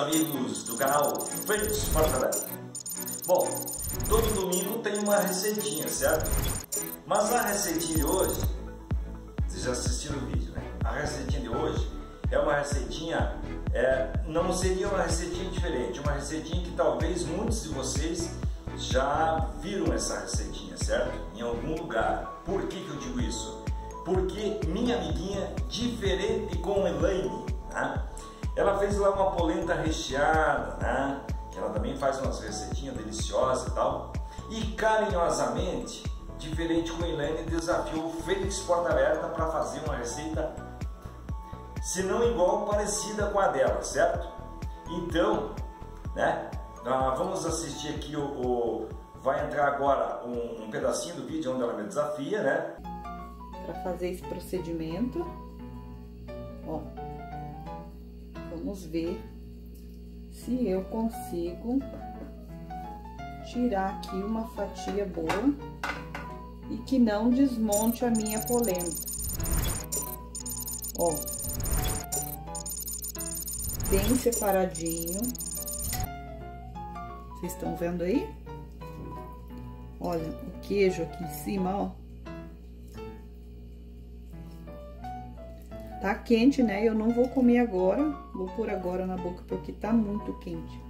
amigos do canal Fênix Porta Aberta. Bom, todo domingo tem uma receitinha, certo? Mas a receitinha de hoje, vocês já assistiram o vídeo, né? A receitinha de hoje é uma receitinha, não seria uma receitinha diferente, uma receitinha que talvez muitos de vocês já viram essa receitinha, certo? Em algum lugar. Por que eu digo isso? Porque minha amiguinha, diferente com Elaine, né? Ela fez lá uma polenta recheada, né? Que ela também faz umas receitinhas deliciosas e tal. E carinhosamente, diferente com Elaine, desafiou o Fênix Porta Aberta para fazer uma receita, se não igual, parecida com a dela, certo? Então, né? Vamos assistir aqui vai entrar agora um pedacinho do vídeo onde ela me desafia, né? Para fazer esse procedimento, ó, vamos ver se eu consigo tirar aqui uma fatia boa e que não desmonte a minha polenta. Ó, bem separadinho. Vocês estão vendo aí? Olha, o queijo aqui em cima, ó. Tá quente, né? Eu não vou comer agora, vou pôr agora na boca porque tá muito quente.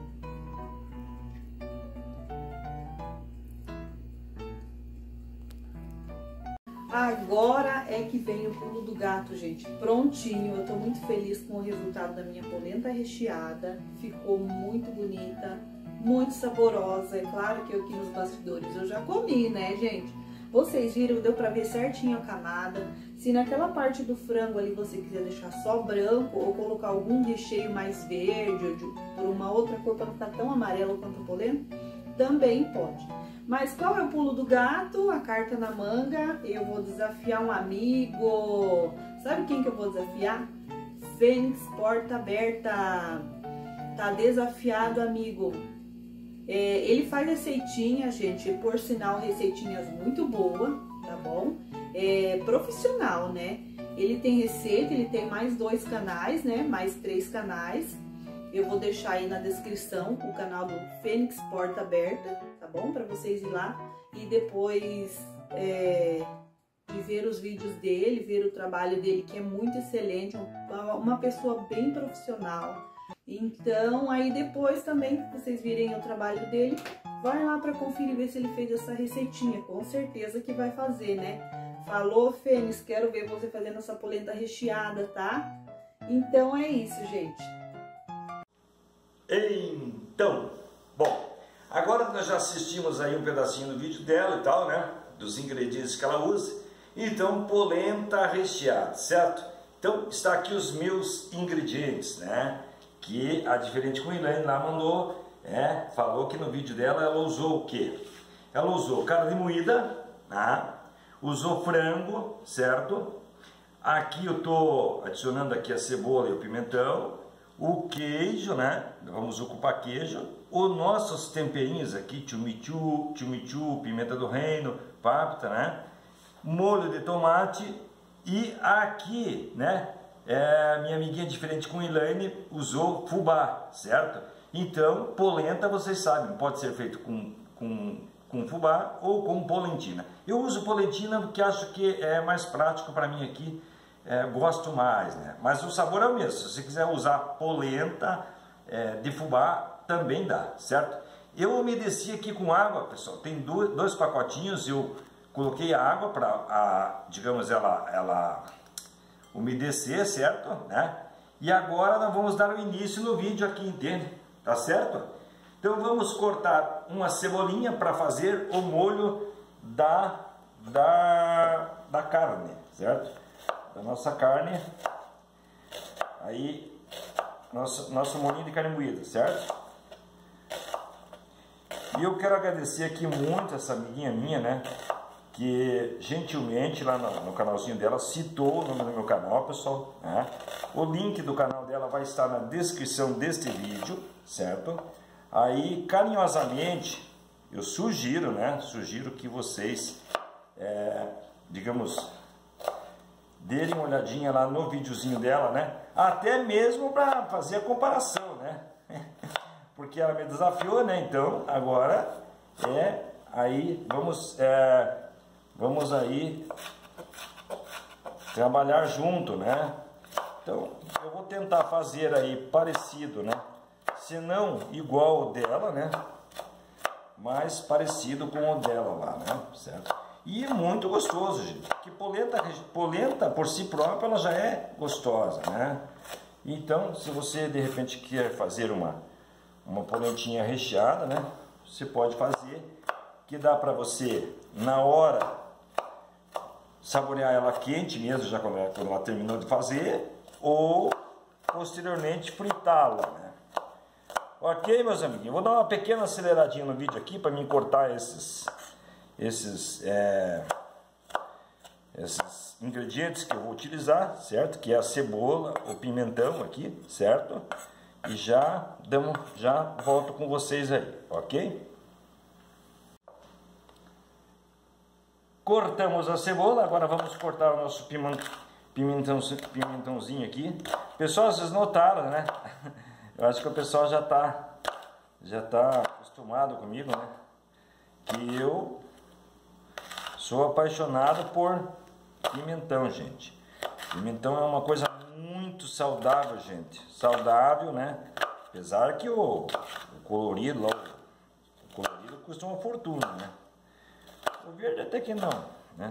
Agora é que vem o pulo do gato, gente. Prontinho, eu tô muito feliz com o resultado da minha polenta recheada. Ficou muito bonita, muito saborosa. É claro que eu aqui nos bastidores eu já comi, né, gente? Vocês viram, deu pra ver certinho a camada. Se naquela parte do frango ali você quiser deixar só branco ou colocar algum recheio mais verde ou por uma outra cor pra não ficar tão amarelo quanto a polenta, também pode. Mas qual é o pulo do gato? A carta na manga. Eu vou desafiar um amigo. Sabe quem que eu vou desafiar? Fênix Porta Aberta. Tá desafiado, amigo. Ele faz receitinha, gente, por sinal, receitinhas muito boas, tá bom? Profissional, né? Ele tem receita, ele tem mais 2 canais, né? Mais 3 canais. Eu vou deixar aí na descrição o canal do Fênix Porta Aberta, tá bom? Pra vocês ir lá e depois de ver os vídeos dele, ver o trabalho dele, que é muito excelente, uma pessoa bem profissional. Então, aí depois também, que vocês virem o trabalho dele, vai lá pra conferir, ver se ele fez essa receitinha. Com certeza que vai fazer, né? Falou, Fênix, quero ver você fazendo essa polenta recheada, tá? Então é isso, gente. Então, bom, agora nós já assistimos aí um pedacinho do vídeo dela e tal, né? Dos ingredientes que ela usa. Então, polenta recheada, certo? Então, está aqui os meus ingredientes, né? Que a diferente com a Elaine lá mandou, falou que no vídeo dela ela usou o quê? Ela usou carne moída, né? Usou frango, certo? Aqui eu tô adicionando aqui a cebola e o pimentão, o queijo, né? Vamos ocupar queijo, os nossos temperinhos aqui, chumichu, pimenta do reino, páprica, né? Molho de tomate e aqui, né? Minha amiguinha diferente com Elaine usou fubá, certo? Então, polenta, vocês sabem, pode ser feito com fubá ou com polentina. Eu uso polentina porque acho que é mais prático para mim aqui, gosto mais, né? Mas o sabor é o mesmo. Se você quiser usar polenta de fubá, também dá, certo? Eu umedeci aqui com água, pessoal. Tem 2 pacotinhos, eu coloquei a água para, digamos, ela umedecer, certo? Né? E agora nós vamos dar o início no vídeo aqui, entende? Tá certo? Então vamos cortar uma cebolinha para fazer o molho da carne, certo? Da nossa carne. Aí, nosso molhinho de carne moída, certo? E eu quero agradecer aqui muito essa amiguinha minha, né? Que gentilmente lá no canalzinho dela citou o nome do meu canal, pessoal, né? O link do canal dela vai estar na descrição deste vídeo, certo? Aí, carinhosamente, eu sugiro, né? Sugiro que vocês, digamos, derem uma olhadinha lá no videozinho dela, né? Até mesmo para fazer a comparação, né? porque ela me desafiou, né? Então agora aí vamos aí trabalhar junto, né? Então eu vou tentar fazer aí parecido, né? Se não igual o dela, né? Mas parecido com o dela lá, né? Certo? E muito gostoso, gente. Que polenta por si própria ela já é gostosa, né? Então, se você de repente quer fazer uma polentinha recheada, né? Você pode fazer, que dá para você na hora saborear ela quente mesmo, já quando ela terminou de fazer, ou posteriormente fritá-la, né? Ok, meus amiguinhos, vou dar uma pequena aceleradinha no vídeo aqui para mim cortar esses ingredientes que eu vou utilizar, certo? Que é a cebola, o pimentão aqui, certo? E já volto com vocês aí, ok? Cortamos a cebola, agora vamos cortar o nosso pimentãozinho aqui. Pessoal, vocês notaram, né? Eu acho que o pessoal já tá acostumado comigo, né? Que eu sou apaixonado por pimentão, gente. Pimentão é uma coisa muito saudável, gente. Saudável, né? Apesar que o colorido custa uma fortuna, né? O verde até que não, né?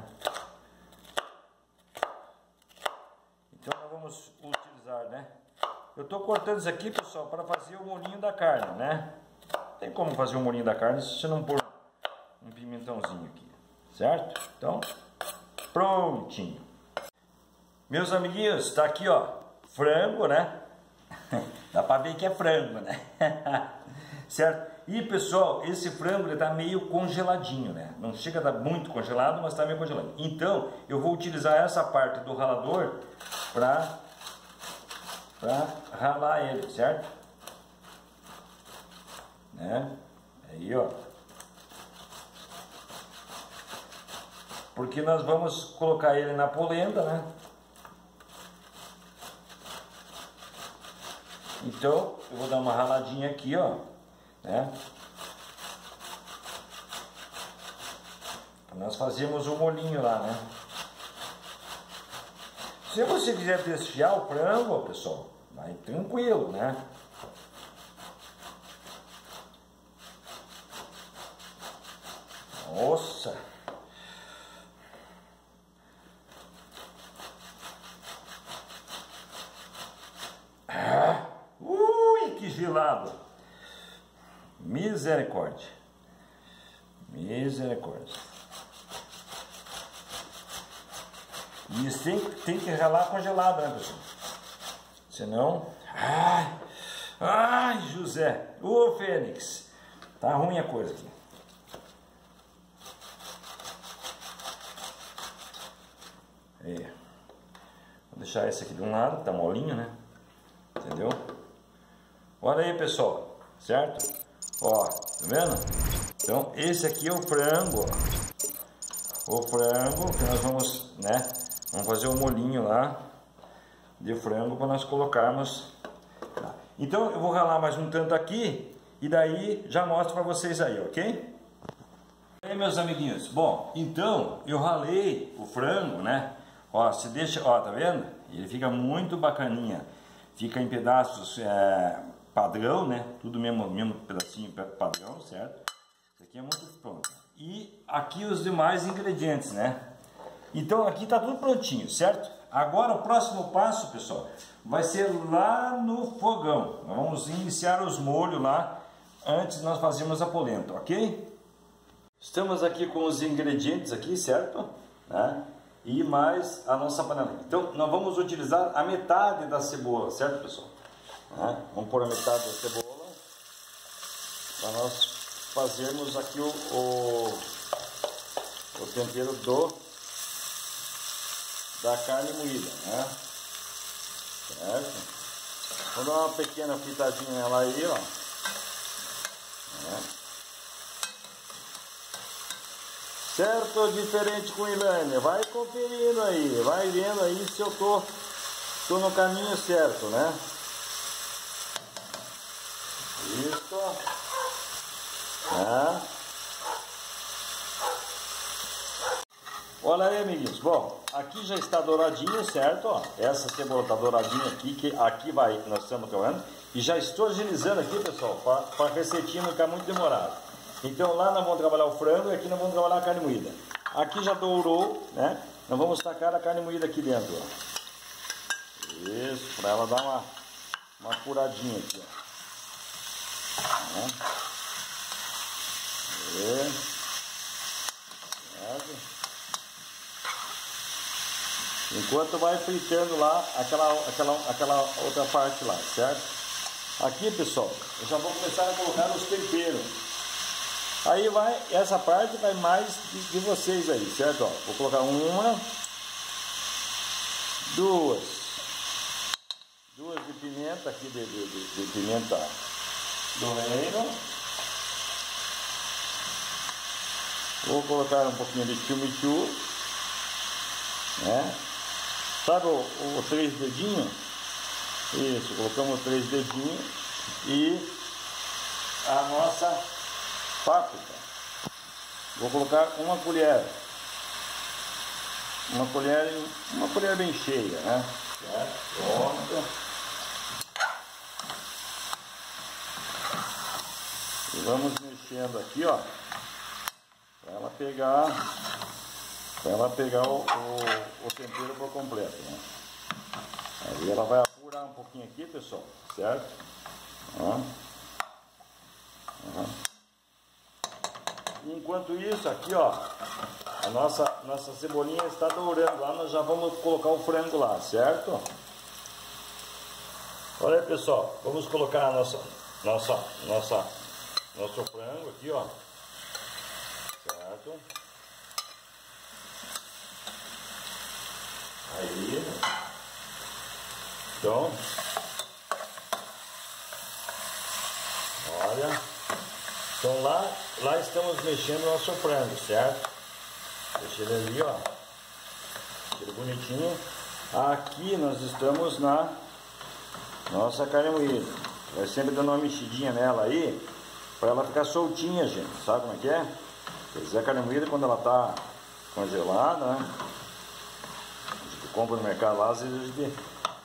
Então nós vamos utilizar, né? Eu estou cortando isso aqui, pessoal, para fazer o molhinho da carne, né? Tem como fazer o molhinho da carne se você não pôr um pimentãozinho aqui, certo? Então, prontinho. Meus amiguinhos, está aqui, ó, frango, né? Dá para ver que é frango, né? Certo? E, pessoal, esse frango ele tá meio congeladinho, né? Não chega a estar muito congelado, mas está meio congelado. Então, eu vou utilizar essa parte do ralador para ralar ele, certo? Né? Aí, ó. Porque nós vamos colocar ele na polenta, né? Então, eu vou dar uma raladinha aqui, ó, né? Nós fazemos o molhinho lá, né? Se você quiser desfiar o frango, ó, pessoal, vai tranquilo, né? Nossa! Ui, que gelado! Misericórdia! Misericórdia! E isso tem que ralar congelado, né, pessoal? Senão... Ai, José! Ô, Fênix! Tá ruim a coisa aqui. Aí. Vou deixar esse aqui de um lado, tá molinho, né? Entendeu? Olha aí, pessoal, certo? Ó, tá vendo? Então, esse aqui é o frango, ó. O frango que nós vamos, né? Vamos fazer um molhinho lá de frango para nós colocarmos. Então, eu vou ralar mais um tanto aqui e daí já mostro para vocês aí, ok? E aí, meus amiguinhos, bom, então eu ralei o frango, né? Ó, se deixa, ó, tá vendo? Ele fica muito bacaninha. Fica em pedaços padrão, né? Tudo mesmo pedacinho padrão, certo? Isso aqui é muito pronto. E aqui os demais ingredientes, né? Então aqui tá tudo prontinho, certo? Agora o próximo passo, pessoal, vai ser lá no fogão. Nós vamos iniciar os molhos lá antes de nós fazermos a polenta, ok? Estamos aqui com os ingredientes aqui, certo? Né? E mais a nossa panela. Então nós vamos utilizar a metade da cebola, certo, pessoal? Vamos pôr a metade da cebola para nós fazermos aqui o tempero da carne moída, né? Certo? Vou dar uma pequena fritadinha nela aí, ó. Certo ou diferente com Ilânia? Vai conferindo aí, vai vendo aí se eu tô no caminho certo, né? Isso Olha aí, amiguinhos. Bom, aqui já está douradinho, certo? Ó, essa cebola está douradinha aqui, que aqui vai, nós estamos trabalhando. E já estou agilizando aqui, pessoal, para a receitinha não ficar muito demorada. Então lá nós vamos trabalhar o frango e aqui nós vamos trabalhar a carne moída. Aqui já dourou, né? Nós vamos tacar a carne moída aqui dentro, ó. Isso, para ela dar uma furadinha aqui, ó. Enquanto vai fritando lá aquela outra parte lá, certo? Aqui, pessoal, eu já vou começar a colocar os temperos. Aí vai, essa parte vai mais de vocês aí, certo? Ó, vou colocar uma, duas de pimenta aqui, de pimenta do reino. Vou colocar um pouquinho de chimichurri, né? Sabe o 3 dedinhos? Isso, colocamos 3 dedinhos e a nossa páprica. Vou colocar uma colher bem cheia, né? Pronto. E vamos mexendo aqui, ó, para ela pegar o tempero por completo, né? Aí ela vai apurar um pouquinho aqui, pessoal, certo? Enquanto isso, aqui, ó, a nossa cebolinha está dourando lá, nós já vamos colocar o frango lá, certo? Olha aí, pessoal, vamos colocar nosso frango aqui, ó, certo? Aí, então, olha, então lá estamos mexendo o nosso frango, certo? Deixa ele ali, ó, deixa ele bonitinho. Aqui nós estamos na nossa carne moída. Vai sempre dando uma mexidinha nela aí, para ela ficar soltinha, gente. Sabe como é que é? Quer dizer, a carne moída, quando ela tá congelada, né? A gente compra no mercado lá, às vezes a gente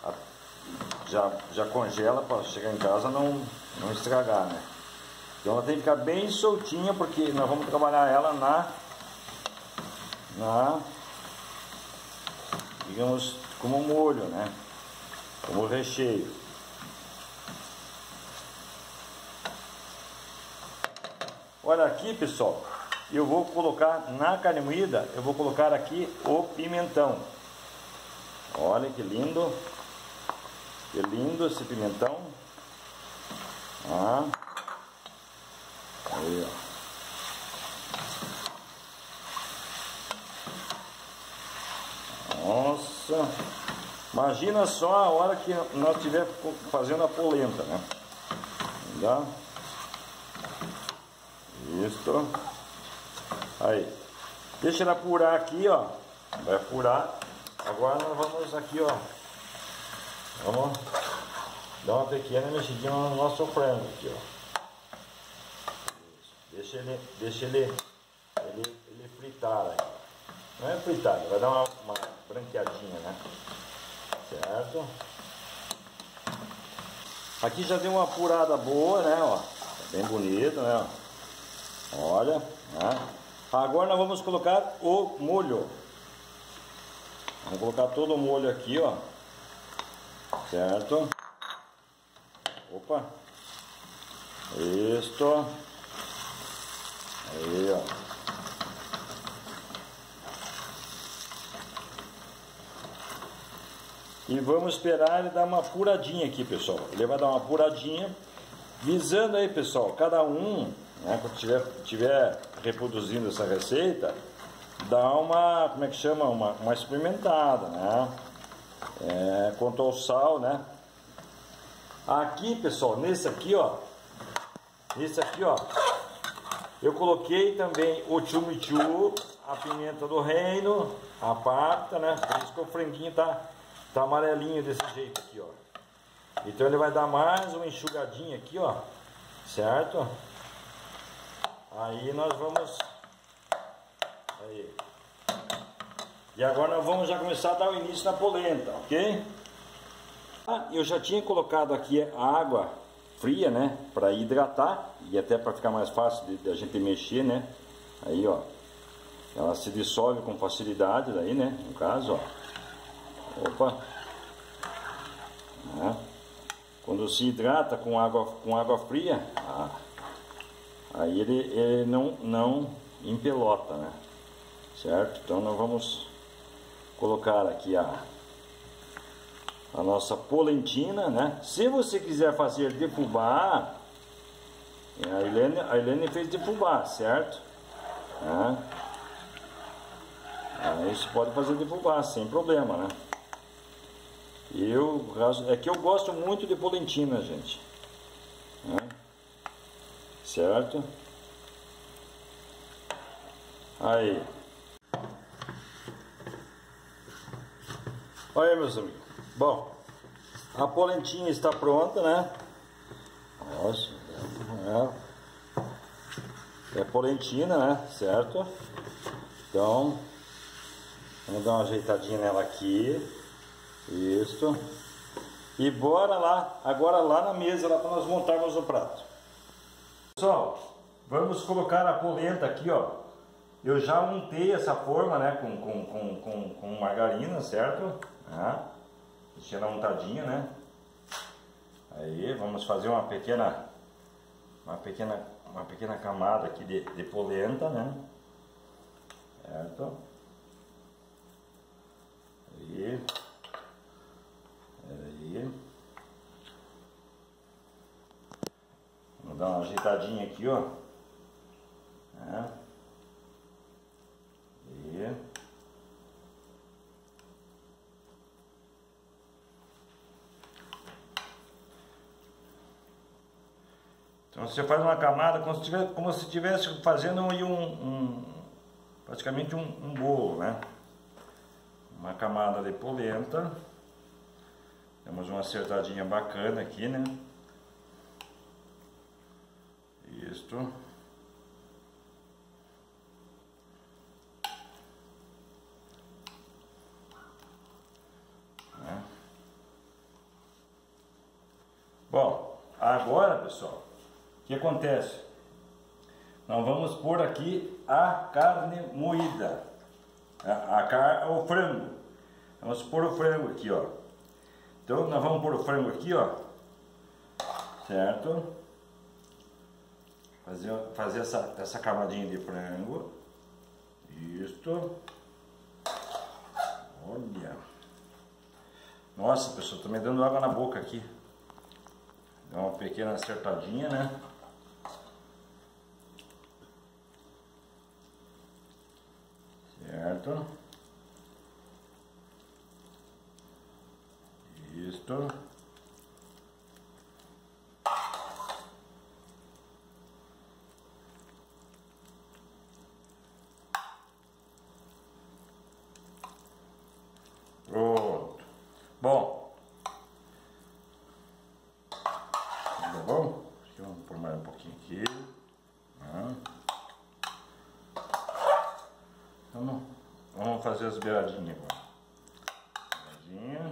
já congela para chegar em casa não estragar, né? Então ela tem que ficar bem soltinha, porque nós vamos trabalhar ela digamos, como molho, né? Como recheio. Olha aqui, pessoal, eu vou colocar na carne moída, eu vou colocar aqui o pimentão. Olha que lindo esse pimentão. Aí, ó. Nossa, imagina só a hora que nós estiver fazendo a polenta, né? Tá? Isso. Aí, deixa ela apurar aqui, ó. Vai apurar. Agora nós vamos aqui, ó. Vamos dar uma pequena mexidinha no nosso frango aqui, ó. Deixa ele fritar aí. Não é fritar, vai dar uma branqueadinha, né? Certo? Aqui já deu uma apurada boa, né? Ó, bem bonito, né? Olha, né? Agora nós vamos colocar o molho. Vamos colocar todo o molho aqui, ó. Certo? Opa. Isto. Aí, ó. E vamos esperar ele dar uma apuradinha aqui, pessoal. Ele vai dar uma apuradinha, visando aí, pessoal, cada um, né, quando estiver reproduzindo essa receita, dá uma, como é que chama? Uma experimentada, né? Quanto ao sal, né? Aqui, pessoal, nesse aqui, ó, eu coloquei também o chimichurri, a pimenta do reino, a páprica, né? Por isso que o franguinho tá amarelinho desse jeito aqui, ó. Então ele vai dar mais uma enxugadinha aqui, ó, certo? Aí nós vamos... Aí. E agora nós vamos já começar a dar o início na polenta, ok? Eu já tinha colocado aqui a água fria, né? Para hidratar e até para ficar mais fácil de a gente mexer, né? Aí, ó. Ela se dissolve com facilidade daí, né? No caso, ó. Opa. Quando se hidrata com água fria, aí ele não empelota, né? Certo? Então nós vamos colocar aqui a nossa polentina, né? Se você quiser fazer de fubá, a Helene fez de fubá, certo? Aí você pode fazer de fubá sem problema, né? É que eu gosto muito de polentina, gente. Certo? Aí. Olha aí, meus amigos. Bom, a polentinha está pronta, né? Nossa, é polentina, né? Certo? Então, vamos dar uma ajeitadinha nela aqui. Isso. E bora lá, agora lá na mesa, lá para nós montarmos o prato. Pessoal, vamos colocar a polenta aqui, ó. Eu já untei essa forma, né, com margarina, certo? Deixei ela untadinha, né? Aí vamos fazer uma pequena camada aqui de polenta, né? Certo? Aí. Vou dar uma ajeitadinha aqui, ó. Então você faz uma camada como se estivesse fazendo praticamente um bolo, né? Uma camada de polenta. Temos uma acertadinha bacana aqui, né? Isto. Bom, agora, pessoal, o que acontece? Nós vamos pôr aqui a carne moída, o frango. Vamos pôr o frango aqui, ó. Então nós vamos pôr o frango aqui, ó. Certo? Fazer essa camadinha de frango. Isto. Olha. Nossa, pessoal, tô me dando água na boca aqui. Dá uma pequena acertadinha, né? Certo? Isto. Pronto. Bom. Tá bom? Vamos pôr mais um pouquinho aqui. Vamos fazer as beiradinhas agora. Beiradinha.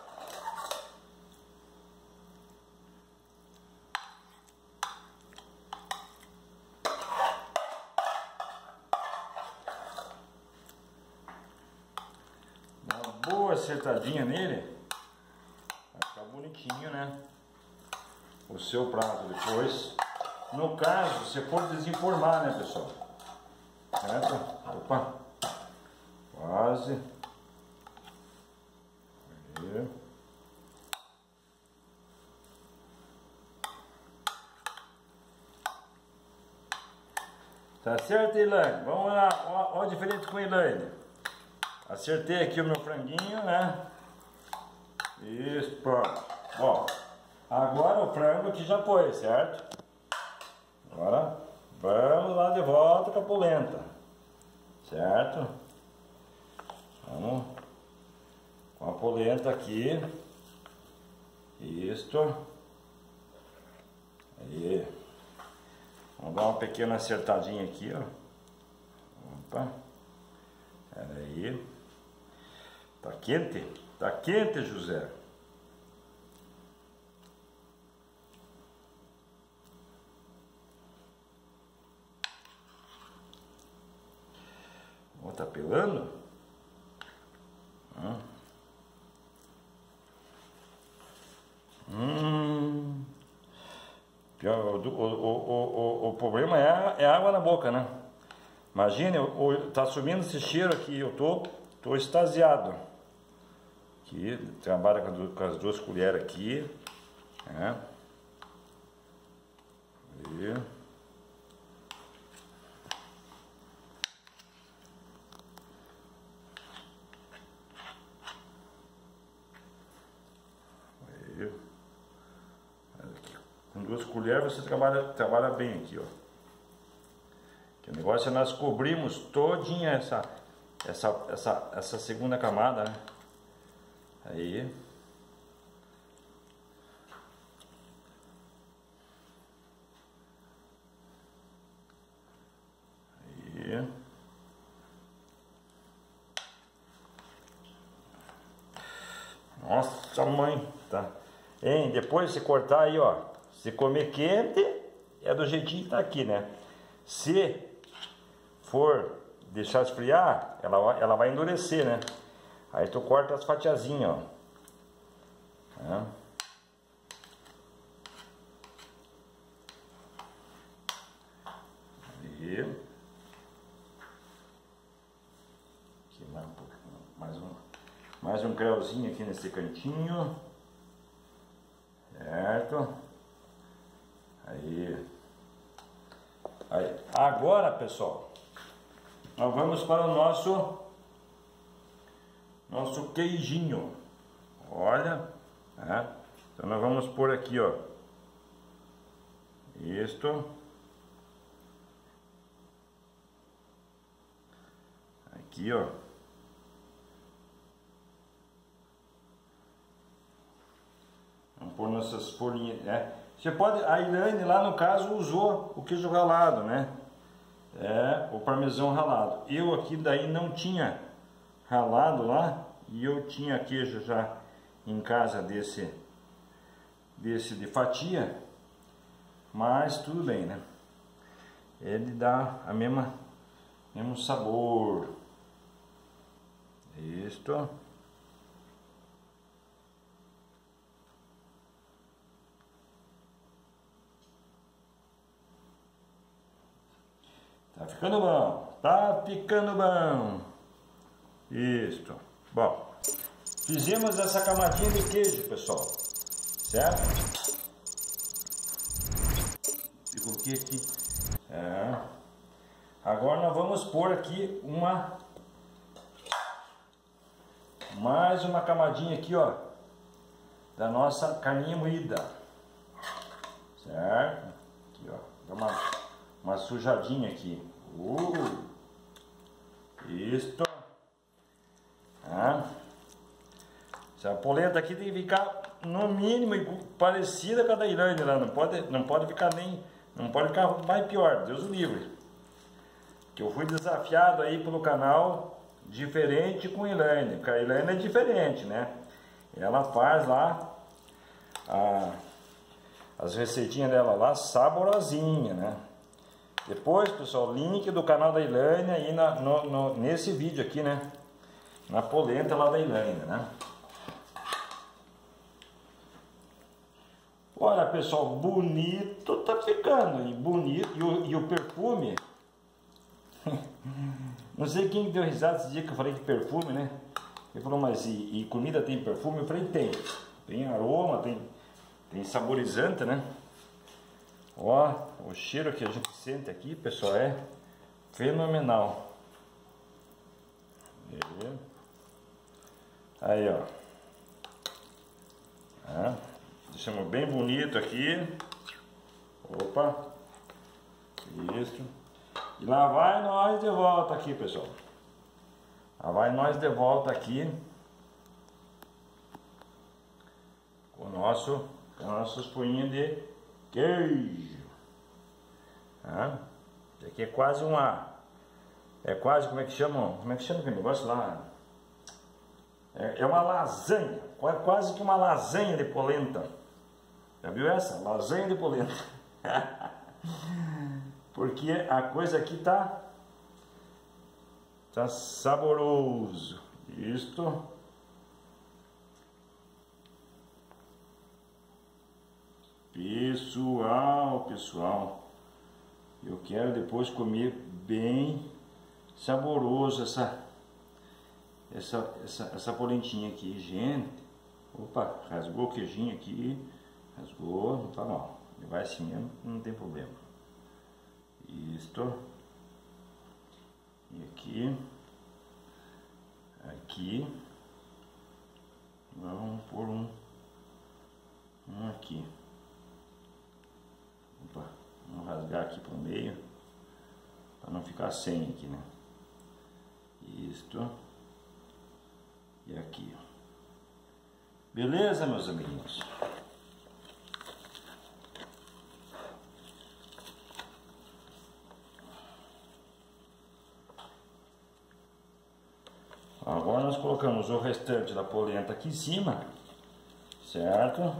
Uma boa acertadinha nele. Vai ficar bonitinho, né? O seu prato depois. No caso, você pode desenformar, né, pessoal? Certo? Opa! Quase. Aí. Tá certo, Elaine? Vamos lá, ó a diferença com a Elaine. Acertei aqui o meu franguinho, né? Isso, pronto. Bom, agora o frango aqui já foi, certo? Agora vamos lá de volta com a polenta. Certo? Vamos com a polenta aqui. Isto. Aí. Vamos dar uma pequena acertadinha aqui, ó. Opa. Pera aí. Tá quente? Tá quente, José. Ó, tá pelando? O problema é a água na boca, né? Imagine, tá subindo esse cheiro aqui, eu tô extasiado. Aqui, trabalha com as 2 colheres aqui, né? Com 2 colheres você trabalha bem aqui, ó. Que o negócio é nós cobrimos todinha essa segunda camada, né? Aí. Nossa, mãe, tá? Hein, depois você cortar aí, ó. Se comer quente, é do jeitinho que tá aqui, né? Se for deixar esfriar, ela vai endurecer, né? Aí tu corta as fatiazinhas, ó. Aí. Aqui mais um creuzinho aqui nesse cantinho. Certo? Aí. Agora, pessoal, nós vamos para o nosso queijinho. Olha, né? Então nós vamos pôr aqui, ó, isto aqui, ó. Vamos pôr nossas folhinhas, né? Você pode, a Elaine lá no caso usou o queijo ralado, né? O parmesão ralado. Eu aqui daí não tinha ralado lá, e eu tinha queijo já em casa desse de fatia, mas tudo bem, né? Ele dá a mesmo sabor. Isto. Tá ficando bom, tá ficando bom. Isto. Bom, fizemos essa camadinha de queijo, pessoal, certo? Eu coloquei aqui. Agora nós vamos pôr aqui mais uma camadinha aqui, ó, da nossa carninha moída, certo? Aqui, ó, dá uma sujadinha aqui. Isto. Essa polenta aqui tem que ficar no mínimo parecida com a da Elaine lá. Não pode ficar mais pior, Deus o livre. Que eu fui desafiado aí pelo canal diferente com a Elaine, porque a Elaine é diferente, né? Ela faz lá as receitinhas dela lá saborosinha, né? Depois, pessoal, link do canal da Elaine aí nesse vídeo aqui, né? Na polenta lá da Elaine, né? Olha, pessoal, bonito tá ficando, hein? Bonito. E o perfume. Não sei quem deu risada esse dia que eu falei de perfume, né? Ele falou, mas e comida tem perfume? Eu falei, tem. Tem aroma, tem saborizante, né? Ó, o cheiro que a gente sente aqui, pessoal, é fenomenal. Aí, ó. Deixamos bem bonito aqui. Opa. Isso. E lá vai nós de volta aqui, pessoal. Lá vai nós de volta aqui com as nossas folhinhas de queijo. Isso aqui é quase uma... É quase, como é que chama aquele negócio lá? É uma lasanha, quase que uma lasanha de polenta. Já viu essa? Lasanha de polenta. Porque a coisa aqui tá saboroso. Isto. Pessoal, eu quero depois comer bem saboroso essa polentinha aqui, gente. Opa, rasgou o queijinho aqui, rasgou, não tá mal, ele vai assim mesmo, não tem problema. Isto, e aqui, vamos pôr um aqui. Opa, vamos rasgar aqui pro meio, para não ficar sem aqui, né? Isto. E aqui. Beleza, meus amiguinhos? Agora nós colocamos o restante da polenta aqui em cima, certo?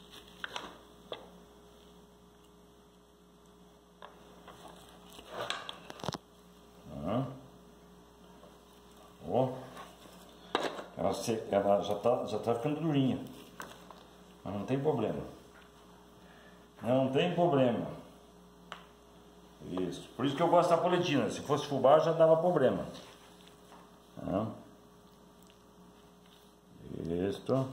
Ela já tá ficando durinha, mas não tem problema. Não tem problema. Isso. Por isso que eu gosto da polentina. Se fosse fubá já dava problema. Isso.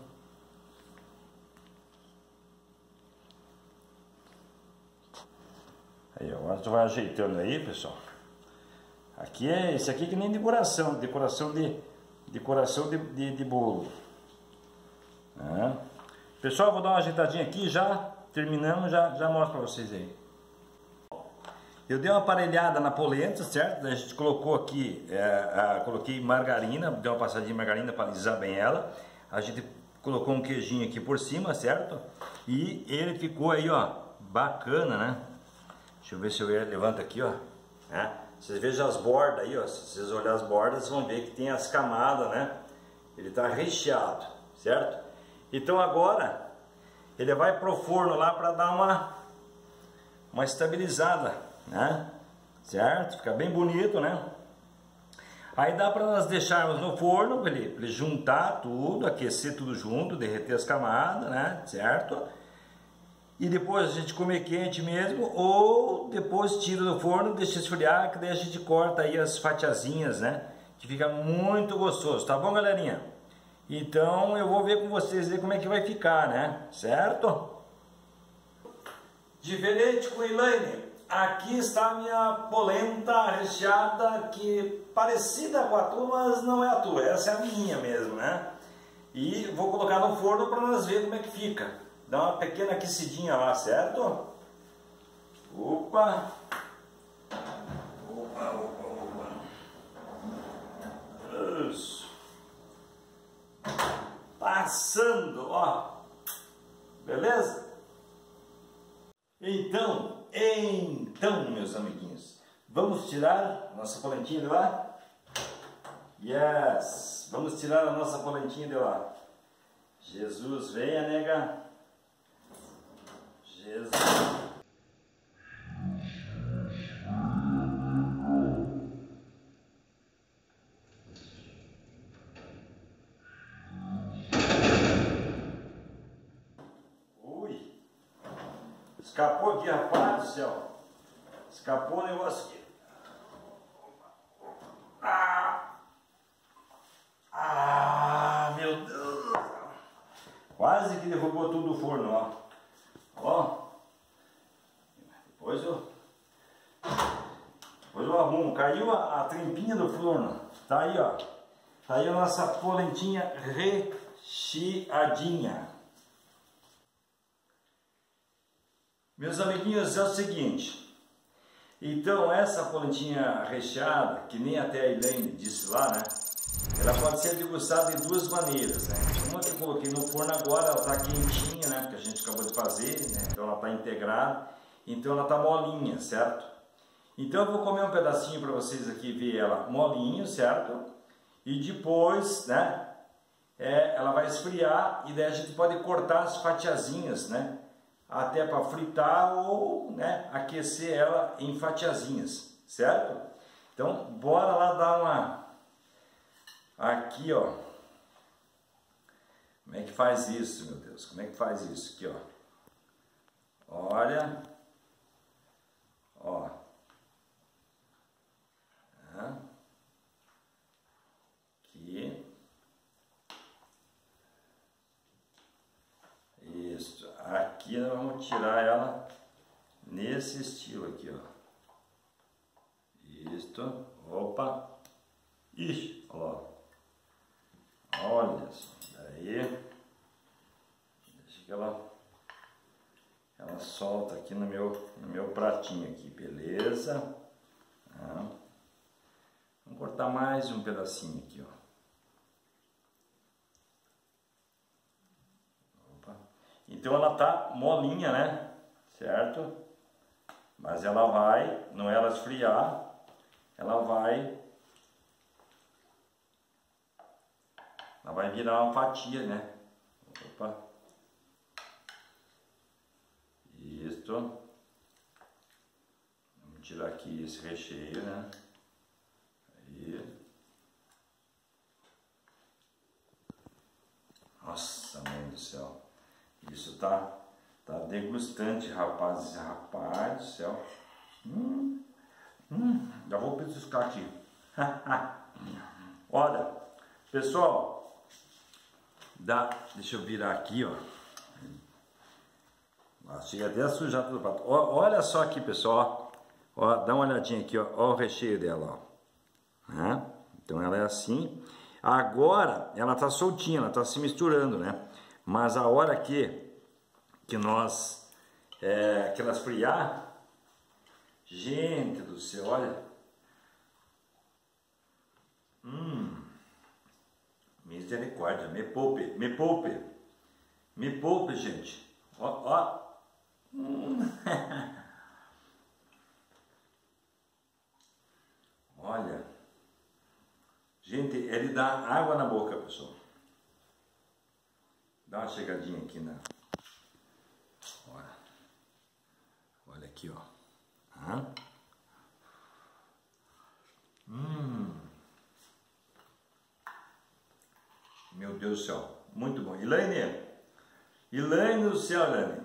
Aí, agora tu vai ajeitando aí, pessoal. Aqui esse aqui que nem decoração de bolo. Pessoal, vou dar uma ajeitadinha aqui, já terminamos, já mostro para vocês aí. Eu dei uma aparelhada na polenta, certo? A gente colocou aqui, coloquei margarina, dei uma passadinha de margarina para alisar bem ela. A gente colocou um queijinho aqui por cima, certo? E ele ficou aí, ó, bacana, né? Deixa eu ver se eu levanto aqui, ó. Vocês vejam as bordas aí, ó. Se vocês olharem as bordas, vocês vão ver que tem as camadas, né? Ele está recheado, certo? Então agora ele vai pro forno lá para dar uma estabilizada, né? Certo? Fica bem bonito, né? Aí dá para nós deixarmos no forno para ele juntar tudo, aquecer tudo junto, derreter as camadas, né? Certo? E depois a gente comer quente mesmo, ou depois tira do forno, deixa esfriar, que daí a gente corta aí as fatiazinhas, né? Que fica muito gostoso, tá bom, galerinha? Então eu vou ver com vocês aí como é que vai ficar, né? Certo? Diferente com Elaine, aqui está a minha polenta recheada, que parecida com a tua, mas não é a tua, essa é a minha mesmo, né? E vou colocar no forno para nós ver como é que fica. Dá uma pequena aquecidinha lá, certo? Opa! Isso. Passando, ó. Beleza? Então, meus amiguinhos, vamos tirar nossa polentinha de lá? Yes! Vamos tirar a nossa polentinha de lá. Jesus, venha, nega. Jesus. Ui. Escapou aqui, rapaz do céu. Escapou o negócio aqui. Meu Deus. Quase que derrubou tudo do forno, ó. Ó. Depois eu arrumo. Caiu a tampinha do forno. Tá aí, ó. Tá aí a nossa polentinha recheadinha. Meus amiguinhos, é o seguinte. Então essa polentinha recheada, que nem até a Elaine disse lá, né? Ela pode ser degustada de duas maneiras, né? Uma que eu coloquei no forno agora, ela está quentinha, né? Porque a gente acabou de fazer, né? Então ela está integrada, então ela está molinha, certo? Então eu vou comer um pedacinho para vocês aqui ver ela molinho, certo? E depois, né, ela vai esfriar e daí a gente pode cortar as fatiazinhas, né? Até para fritar ou, né, aquecer ela em fatiazinhas, certo? Então bora lá dar uma... Aqui, ó. Como é que faz isso, meu Deus? Como é que faz isso? Aqui, ó. Olha. Ó. Aqui. Isso. Aqui nós vamos tirar ela nesse estilo aqui, ó. Isto. Opa. Ixi, ó. Olha só. Daí. Deixa que ela solta aqui no meu pratinho aqui, beleza? Vamos cortar mais um pedacinho aqui, ó. Opa. Então ela tá molinha, né? Certo? Mas ela vai, não ela esfriar, ela vai virar uma fatia, né? Opa. Isso. Vamos tirar aqui esse recheio, né? Aí. Nossa, mãe do céu. Isso tá degustante, rapazes e rapazes do céu. Já vou petiscar aqui. Olha, pessoal, deixa eu virar aqui, ó. Chega até a sujar todo o prato. Olha só aqui, pessoal, ó, dá uma olhadinha aqui, ó, o recheio dela, ó. Então ela é assim. Agora ela tá soltinha, ela tá se misturando, né? Mas a hora que ela esfriar, gente do céu, olha. Misericórdia, me poupe, gente. Ó. Olha, gente, ele dá água na boca, pessoal. Dá uma chegadinha aqui, né? Olha aqui, ó. Meu Deus do céu, muito bom. Elaine do céu, Elaine.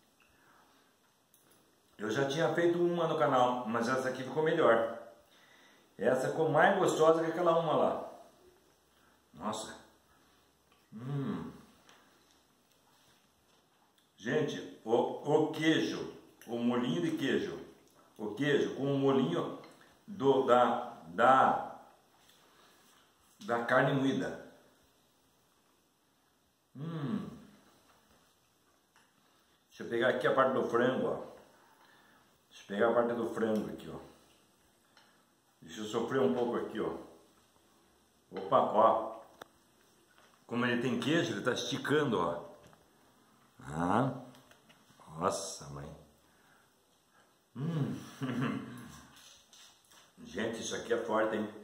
Eu já tinha feito uma no canal, mas essa aqui ficou melhor. Essa ficou mais gostosa que aquela uma lá. Nossa. Gente, o queijo, o molhinho de queijo. O queijo com o molhinho da carne moída. Deixa eu pegar aqui a parte do frango, ó. Deixa eu pegar a parte do frango aqui, ó. Deixa eu sofrer um pouco aqui, ó. Opa, ó. Como ele tem queijo, ele tá esticando, ó. Nossa, mãe. Gente, isso aqui é forte, hein?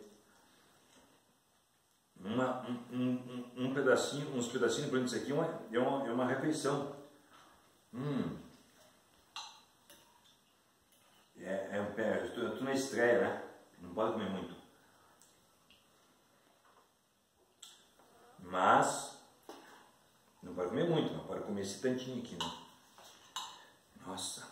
Um pedacinho, uns pedacinhos para isso aqui é uma refeição. Eu tô na estreia, né? Não pode comer muito. Mas não pode comer muito, não pode comer esse tantinho aqui, né? Nossa.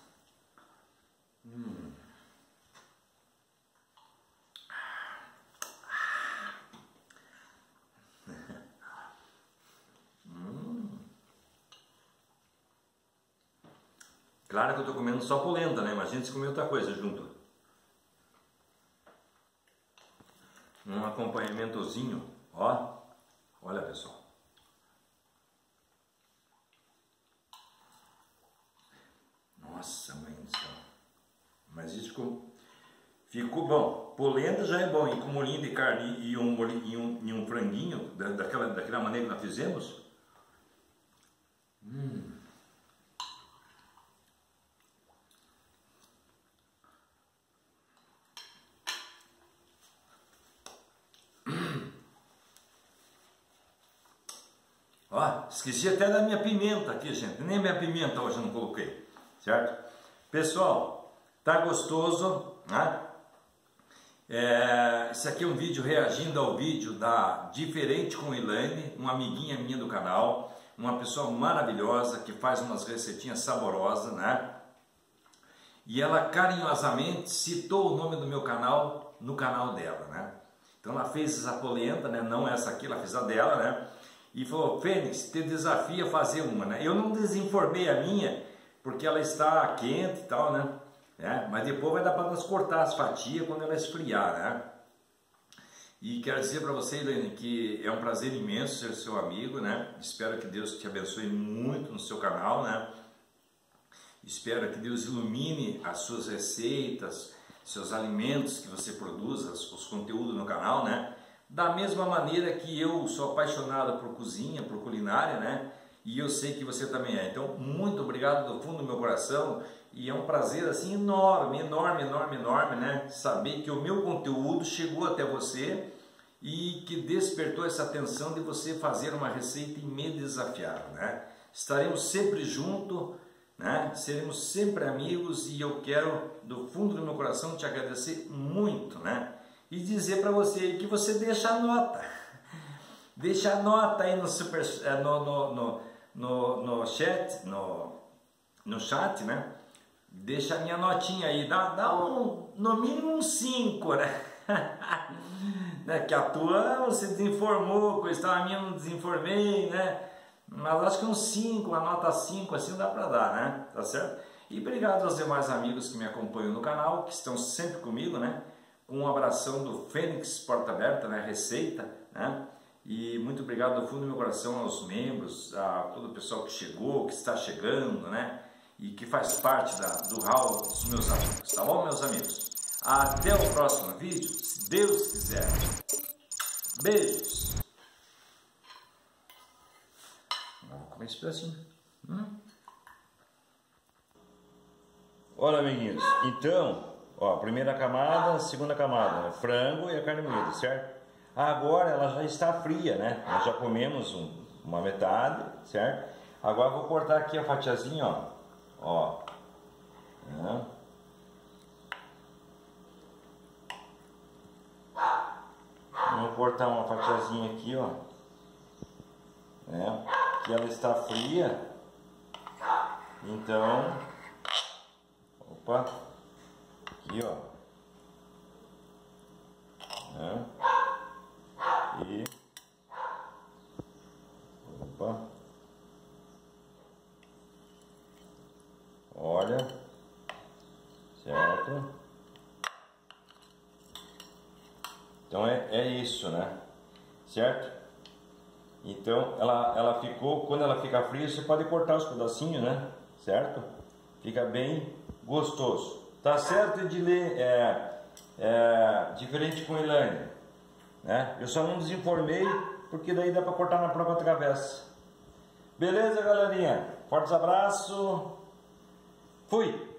Claro que eu tô comendo só polenta, né? Imagina se comer outra coisa junto. Um acompanhamentozinho, ó. Olha, pessoal. Nossa, mãe do céu. Mas isso ficou bom. Polenta já é bom. E com molhinho de carne e um franguinho, daquela maneira que nós fizemos. Ó, esqueci até da minha pimenta aqui, gente. Nem minha pimenta hoje eu não coloquei, certo? Pessoal, tá gostoso, né? Esse aqui é um vídeo reagindo ao vídeo da Diferente com Elaine, uma amiguinha minha do canal, uma pessoa maravilhosa que faz umas receitinhas saborosas, né? E ela carinhosamente citou o nome do meu canal no canal dela, né? Então ela fez essa polenta, né? Não essa aqui, ela fez a dela, né? E falou: Fênix, te desafia a fazer uma, né? Eu não desenformei a minha, porque ela está quente e tal, né? Mas depois vai dar para nós cortar as fatias quando ela esfriar, né? E quero dizer para você, Elaine, que é um prazer imenso ser seu amigo, né? Espero que Deus te abençoe muito no seu canal, né? Espero que Deus ilumine as suas receitas, seus alimentos que você produz, os conteúdos no canal, né? Da mesma maneira que eu sou apaixonado por cozinha, por culinária, né? E eu sei que você também é. Então, muito obrigado do fundo do meu coração. E é um prazer assim enorme, enorme, enorme, enorme, né? Saber que o meu conteúdo chegou até você e que despertou essa atenção de você fazer uma receita e me desafiar, né? Estaremos sempre juntos, né? Seremos sempre amigos e eu quero do fundo do meu coração te agradecer muito, né? E dizer para você que você deixa a nota. Deixa a nota aí no super, no chat, no chat, né? Deixa a minha notinha aí, dá no mínimo um 5, né? Né? Que a tua você desinformou, coisa tal, a minha não desinformei, né? Mas acho que um 5, uma nota 5 assim dá pra dar, né? Tá certo? E obrigado aos demais amigos que me acompanham no canal, que estão sempre comigo, né? Um abração do Fênix Porta Aberta, né? Receita, né? E muito obrigado do fundo do meu coração aos membros, a todo o pessoal que chegou, que está chegando, né? E que faz parte do hall dos meus amigos, tá bom, meus amigos? Até o próximo vídeo, se Deus quiser. Beijos. Vamos comer esse pedacinho. Olha, amiguinhos, então, ó, primeira camada, segunda camada, né? Frango e a carne moída, certo? Agora ela já está fria, né? Nós já comemos uma metade, certo? Agora eu vou cortar aqui a fatiazinha, ó. Vou cortar uma fatiazinha aqui, ó. Que ela está fria. Então, opa, aqui, ó. E opa, olha, certo? Então é isso, né? Certo? Então ela ficou, quando ela fica fria, você pode cortar os pedacinhos, né? Certo? Fica bem gostoso. Tá certo, Edilene? Diferente com Elaine, né? Eu só não desinformei porque daí dá para cortar na própria travessa. Beleza, galerinha? Fortes abraços. Fui!